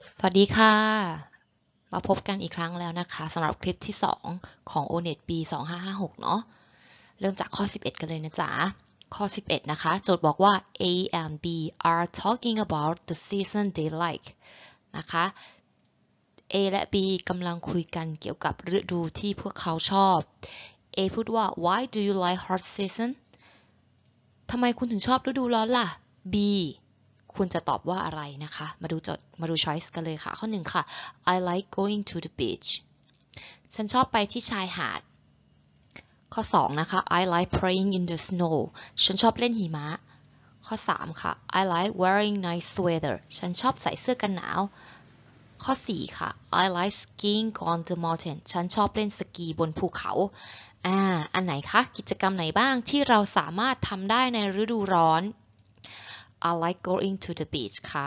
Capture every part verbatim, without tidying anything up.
สวัสดีค่ะมาพบกันอีกครั้งแล้วนะคะสำหรับคลิปที่สองของ โอ เน็ต ปี สองพันห้าร้อยห้าสิบหก เนาะเริ่มจากข้อสิบเอ็ดกันเลยนะจ๊ะข้อสิบเอ็ดนะคะโจทย์บอกว่า A and B are talking about the season they like นะคะ A และ B กำลังคุยกันเกี่ยวกับฤดูที่พวกเขาชอบ A พูดว่า Why do you like hot season ทำไมคุณถึงชอบฤดูร้อนล่ะ Bคุณจะตอบว่าอะไรนะคะ มาดูจดมาดู choice กันเลยค่ะ ข้อหนึ่งค่ะ I like going to the beach ฉันชอบไปที่ชายหาด ข้อสองนะคะ I like playing in the snow ฉันชอบเล่นหิมะ ข้อสามค่ะ I like wearing nice sweater ฉันชอบใส่เสื้อกันหนาว ข้อสี่ค่ะ I like skiing on the mountain ฉันชอบเล่นสกีบนภูเขา อ่า อันไหนคะ กิจกรรมไหนบ้างที่เราสามารถทำได้ในฤดูร้อน I like going to the beach ค่ะ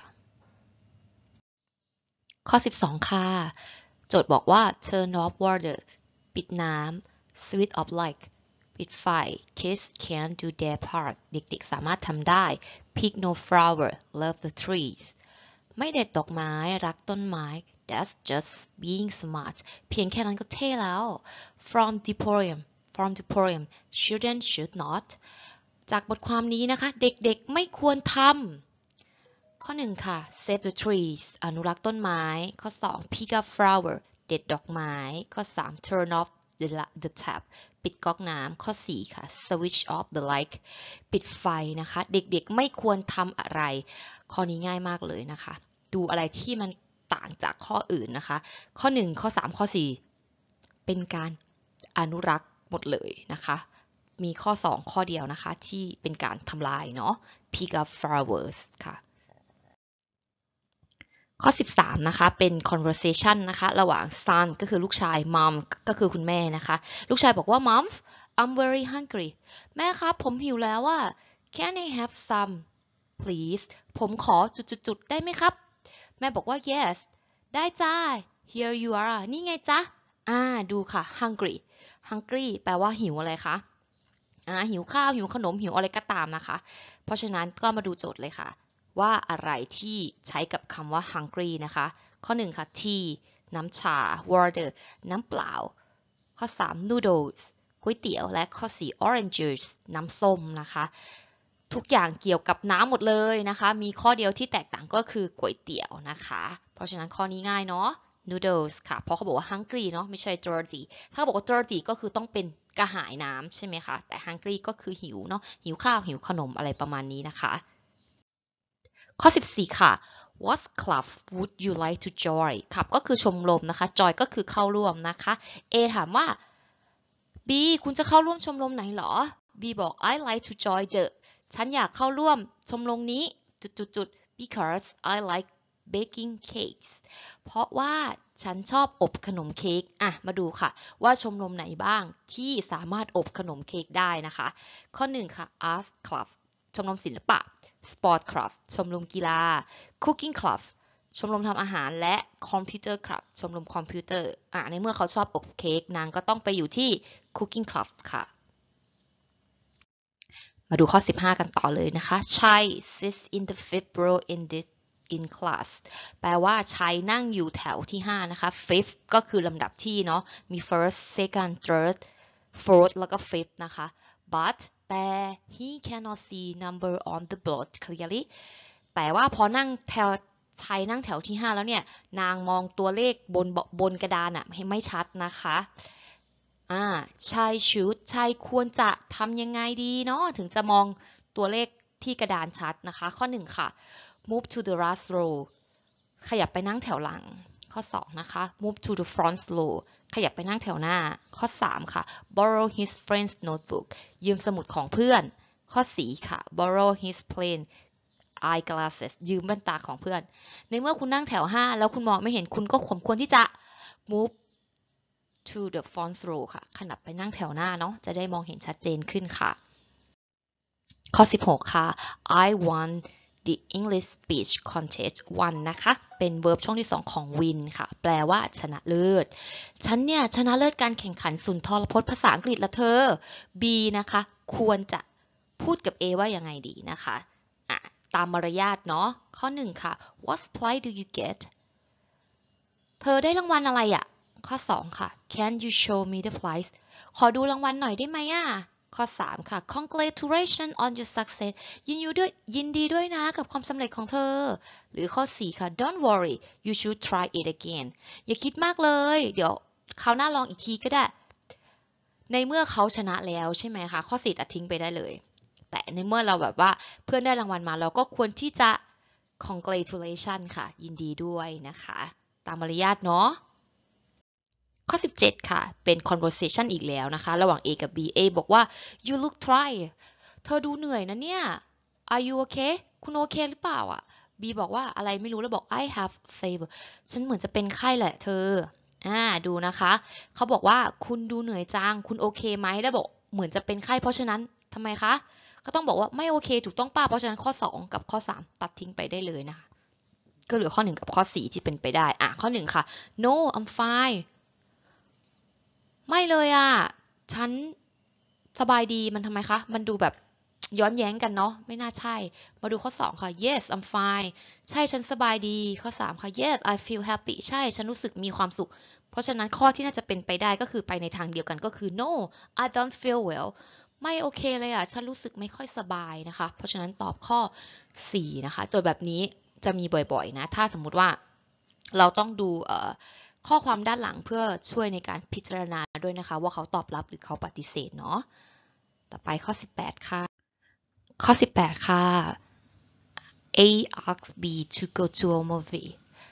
ข้อสิบสองค่ะ โจทย์บอกว่า turn off water ปิดน้ำ switch off light ปิดไฟ kids can do their part เด็กๆสามารถทำได้ pick no flower love the trees ไม่เด็ดดอกไม้รักต้นไม้ that's just being smart เพียงแค่นั้นก็เท่แล้ว from the poem from the poem children should not จากบทความนี้นะคะเด็กๆไม่ควรทำข้อหนึ่งค่ะ save the trees อนุรักษ์ต้นไม้ ข้อสอง pick up flower เด็ดดอกไม้ ข้อสาม turn off the, the tap ปิดก๊อกน้ำ ข้อสี่ค่ะ switch off the light ปิดไฟนะคะ เด็กๆไม่ควรทำอะไร ข้อนี้ง่ายมากเลยนะคะ ดูอะไรที่มันต่างจากข้ออื่นนะคะ ข้อหนึ่งข้อสามข้อสี่เป็นการอนุรักษ์หมดเลยนะคะ มีข้อสองข้อเดียวนะคะที่เป็นการทำลายเนาะ pick up flowers ค่ะ ข้อสิบสามนะคะเป็น conversation นะคะระหว่าง son ก็คือลูกชาย mom ก็คือคุณแม่นะคะลูกชายบอกว่า mom I'm very hungry แม่ครับผมหิวแล้วว่า can I have some please ผมขอจุดๆๆได้ไหมครับแม่บอกว่า yes ได้จ้า here you are นี่ไงจ๊ะอ่าดูค่ะ hungry hungry แปลว่าหิวอะไรคะอ่าหิวข้าวหิวขนมหิวอะไรก็ตามนะคะเพราะฉะนั้นก็มาดูโจทย์เลยค่ะว่าอะไรที่ใช้กับคำว่า hungry นะคะข้อหนึ่งค่ะ tea น้ำชา water น้ำเปล่าข้อสาม noodles ก๋วยเตี๋ยวและข้อสี่ orange juice น้ำส้มนะคะทุกอย่างเกี่ยวกับน้ำหมดเลยนะคะมีข้อเดียวที่แตกต่างก็คือก๋วยเตี๋ยวนะคะเพราะฉะนั้นข้อนี้ง่ายเนาะ noodles ค่ะเพราะเขาบอกว่า hungry เนาะไม่ใช่ thirsty ถ้าเขาบอกว่า thirsty ก็คือต้องเป็นกระหายน้ำใช่ไหมคะแต่ hungry ก็คือหิวเนาะหิวข้าวหิวขนมอะไรประมาณนี้นะคะข้อสิบสี่ค่ะ What club would you like to join ครับก็คือชมรมนะคะ join ก็คือเข้าร่วมนะคะ A ถามว่า B คุณจะเข้าร่วมชมรมไหนหรอ B บอก I like to join the ฉันอยากเข้าร่วมชมรมนี้จุดๆ because I like baking cakes เพราะว่าฉันชอบอบขนมเค้กอ่ะมาดูค่ะว่าชมรมไหนบ้างที่สามารถอบขนมเค้กได้นะคะข้อหนึ่งค่ะ Art Club ชมรมศิลปะ Sport Club ชมรมกีฬา Cooking Club ชมรมทำอาหารและ Computer Club ชมรมคอมพิวเตอร์อ่ะในเมื่อเขาชอบอบเค้กนางก็ต้องไปอยู่ที่ Cooking Club ค่ะมาดูข้อสิบห้ากันต่อเลยนะคะชัย sits in the fifth row in this in class แปลว่าชัยนั่งอยู่แถวที่ห้านะคะ fifth ก็คือลำดับที่เนาะมี first second third fourth แล้วก็ fifth นะคะ but แต่ he cannot see number on the board clearly แต่ว่าพอนั่งแถวชัยนั่งแถวที่ห้าแล้วเนี่ยนางมองตัวเลขบนบนกระดานอะให้ไม่ชัดนะคะอ่าชายชุดชายควรจะทำยังไงดีเนาะถึงจะมองตัวเลขที่กระดานชัดนะคะข้อหนึ่งค่ะ move to the last row ขยับไปนั่งแถวหลังข้อสองนะคะ move to the front row ขยับไปนั่งแถวหน้าข้อสามค่ะ borrow his friend's notebook ยืมสมุดของเพื่อนข้อสี่ค่ะ borrow his plain eyeglasses ยืมแว่นตาของเพื่อนในเมื่อคุณนั่งแถวห้าแล้วคุณมองไม่เห็นคุณก็ควรที่จะ move to the front row ค่ะขยับไปนั่งแถวหน้าเนาะจะได้มองเห็นชัดเจนขึ้นค่ะข้อสิบหกค่ะ I won the English speech contest won นะคะเป็น verb ช่องที่สองของ win ค่ะแปลว่าชนะเลิศฉันเนี่ยชนะเลิศการแข่งขันสุนทรพจน์ภาษาอังกฤษละเธอ B นะคะควรจะพูดกับ A ว่ายังไงดีนะคะอ่ะตามมารยาทเนาะข้อหนึ่งค่ะ What prize do you get เธอได้รางวัลอะไรอะข้อสองค่ะ Can you show me the prize ขอดูรางวัลหน่อยได้ไหมอะข้อสามค่ะ Congratulations on your success ยินดีด้วยยินดีด้วยนะกับความสำเร็จของเธอหรือข้อสี่ค่ะ Don't worry you should try it again อย่าคิดมากเลยเดี๋ยวคราวหน้าลองอีกทีก็ได้ในเมื่อเขาชนะแล้วใช่ไหมคะข้อสี่ตัดทิ้งไปได้เลยแต่ในเมื่อเราแบบว่าเพื่อนได้รางวัลมาเราก็ควรที่จะ congratulation ค่ะยินดีด้วยนะคะตามมารยาทเนาะข้อสิบเจ็ดค่ะเป็น conversation อีกแล้วนะคะระหว่าง A กับ B A บอกว่า you look tired เธอดูเหนื่อยนะเนี่ย are you okay คุณโอเคหรือเปล่าอ่ะ B บอกว่าอะไรไม่รู้แล้วบอก I have fever ฉันเหมือนจะเป็นไข้แหละเธออ่าดูนะคะเขาบอกว่าคุณดูเหนื่อยจังคุณโอเคไหมแล้วบอกเหมือนจะเป็นไข้เพราะฉะนั้นทำไมคะก็ต้องบอกว่าไม่โอเคถูกต้องป้าเพราะฉะนั้นข้อสองกับข้อสามตัดทิ้งไปได้เลยนะคะก็เหลือข้อหนึ่งกับข้อสี่ที่เป็นไปได้อ่ะข้อหนึ่งค่ะ no I'm fine ไม่เลยอ่ะฉันสบายดีมันทำไมคะมันดูแบบย้อนแย้งกันเนาะไม่น่าใช่มาดูข้อสองค่ะ yes I'm fine ใช่ฉันสบายดีข้อสามค่ะ yes I feel happy ใช่ฉันรู้สึกมีความสุขเพราะฉะนั้นข้อที่น่าจะเป็นไปได้ก็คือไปในทางเดียวกันก็คือ no I don't feel well ไม่โอเคเลยอ่ะฉันรู้สึกไม่ค่อยสบายนะคะเพราะฉะนั้นตอบข้อสี่นะคะโจทย์แบบนี้จะมีบ่อยๆนะถ้าสมมุติว่าเราต้องดูเอ่อข้อความด้านหลังเพื่อช่วยในการพิจารณาด้วยนะคะว่าเขาตอบรับหรือเขาปฏิเสธเนาะต่อไปข้อสิบแปดค่ะข้อสิบแปดค่ะ A asks B to go to a movie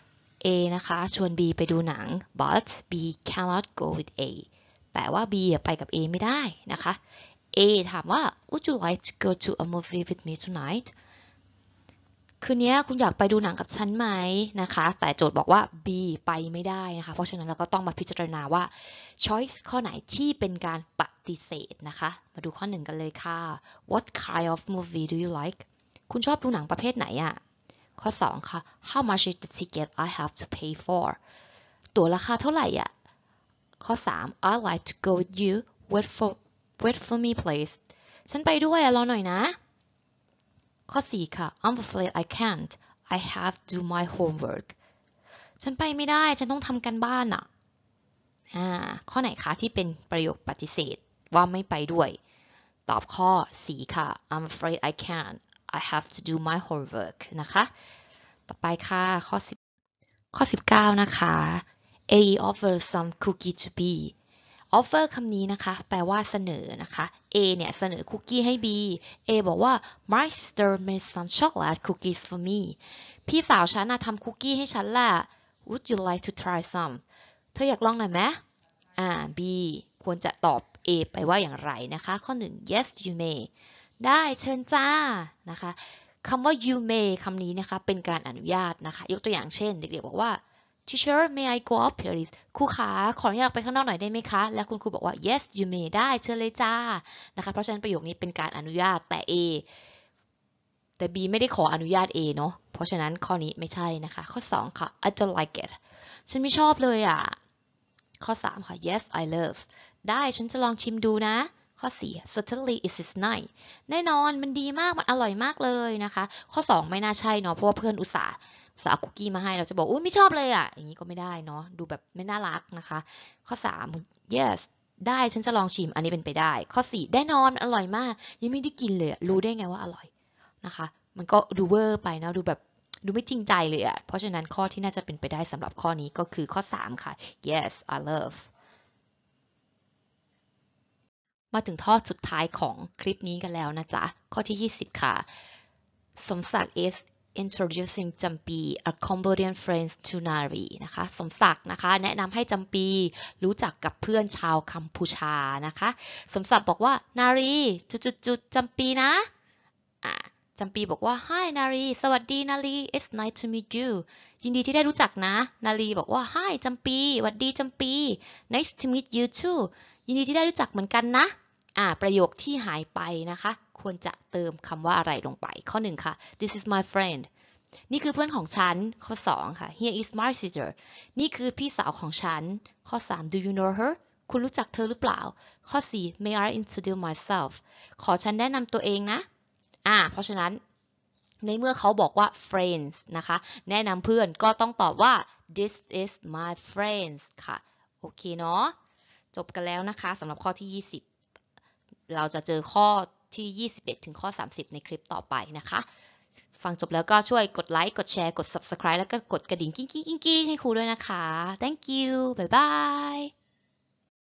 A นะคะชวน B ไปดูหนัง but B cannot go with A แต่ว่า B ไปกับ A ไม่ได้นะคะ A ถามว่า Would you like to go to a movie with me tonight คืนนี้คุณอยากไปดูหนังกับฉันไหมนะคะแต่โจทย์บอกว่า B ไปไม่ได้นะคะเพราะฉะนั้นเราก็ต้องมาพิจารณาว่า choice ข้อไหนที่เป็นการปฏิเสธนะคะมาดูข้อหนึ่งกันเลยค่ะ What kind of movie do you like คุณชอบดูหนังประเภทไหนอะข้อสองค่ะ How much is the ticket I have to pay for ตั๋วราคาเท่าไหร่อะข้อสาม I like to go with you wait for wait for me please ฉันไปด้วยอะรอหน่อยนะข้อสี่ค่ะ I'm afraid I can't I have to do my homework ฉันไปไม่ได้ฉันต้องทำการบ้านอะอ่าข้อไหนคะที่เป็นประโยคปฏิเสธว่าไม่ไปด้วยตอบข้อสี่ค่ะ I'm afraid I can't I have to do my homework นะคะต่อไปค่ะข้อสิบข้อสิบเก้านะคะ A offers some cookie to B offer คำนี้นะคะแปลว่าเสนอนะคะ A เนี่ยเสนอคุกกี้ให้ B A บอกว่า my sister made some chocolate cookies for me พี่สาวฉันน่ะทำคุกกี้ให้ฉันแหละ would you like to try some เธออยากลองหน่อยไหมอ่า B ควรจะตอบ A ไปว่าอย่างไรนะคะข้อหนึ่ง yes you may ได้เชิญจ้านะคะคำว่า you may คำนี้นะคะเป็นการอนุญาตนะคะยกตัวอย่างเช่นเด็กๆบอกว่า Teacher may I go out please ครูขาขออนุญาตไปข้างนอกหน่อยได้ไหมคะและคุณครูบอกว่า yes you may ได้เชิญเลยจ้านะคะเพราะฉะนั้นประโยคนี้เป็นการอนุญาตแต่ A แต่ B ไม่ได้ขออนุญาต A เนาะเพราะฉะนั้นข้อนี้ไม่ใช่นะคะข้อสองค่ะ I don't like it ฉันไม่ชอบเลยอ่ะข้อสามค่ะ yes I love ได้ฉันจะลองชิมดูนะข้อสี่ certainly it is nice แน่นอนมันดีมากมันอร่อยมากเลยนะคะข้อสองไม่น่าใช่เนาะเพราะว่าเพื่อนอุตส่าห์อุตส่าห์คุกกี้มาให้เราจะบอกอุ้ยไม่ชอบเลยอ่ะอย่างนี้ก็ไม่ได้เนาะดูแบบไม่น่ารักนะคะข้อสาม yes ได้ฉันจะลองชิมอันนี้เป็นไปได้ข้อสี่แน่นอนอร่อยมากยังไม่ได้กินเลยรู้ได้ไงว่าอร่อยนะคะมันก็ดูเวอร์ไปนะดูแบบดูไม่จริงใจเลยอ่ะเพราะฉะนั้นข้อที่น่าจะเป็นไปได้สำหรับข้อนี้ก็คือข้อสามค่ะ yes I love มาถึงข้อสุดท้ายของคลิปนี้กันแล้วนะจ๊ะข้อที่ยี่สิบค่ะสมศักดิ์ is introducing จำปี a Cambodian friend to Nari นะคะสมศักดิ์นะคะแนะนำให้จำปีรู้จักกับเพื่อนชาวกัมพูชานะคะสมศักดิ์บอกว่า Nari จุดๆๆจำปีนะอ่าจำปีบอกว่า Hi Nari สวัสดีนารี it's nice to meet you ยินดีที่ได้รู้จักนะนารีบอกว่า Hi จำปีสวัสดีจำปี nice to meet you too ยินดีที่ได้รู้จักเหมือนกันนะอ่าประโยคที่หายไปนะคะควรจะเติมคำว่าอะไรลงไปข้อหนึ่งค่ะ this is my friend นี่คือเพื่อนของฉันข้อสองค่ะ here is my sister นี่คือพี่สาวของฉันข้อสาม do you know her คุณรู้จักเธอหรือเปล่าข้อสี่ may I introduce myself ขอฉันแนะนำตัวเองนะอ่าเพราะฉะนั้นในเมื่อเขาบอกว่า friends นะคะแนะนำเพื่อนก็ต้องตอบว่า this is my friends ค่ะโอเคเนาะจบกันแล้วนะคะสำหรับข้อที่ยี่สิบเราจะเจอข้อที่ยี่สิบเอ็ดถึงข้อสามสิบในคลิปต่อไปนะคะฟังจบแล้วก็ช่วยกดไลค์กดแชร์กด subscribe แล้วก็กดกระดิ่งกิ๊งกิ๊งกิ๊งให้ครูด้วยนะคะ thank you บ๊ายบาย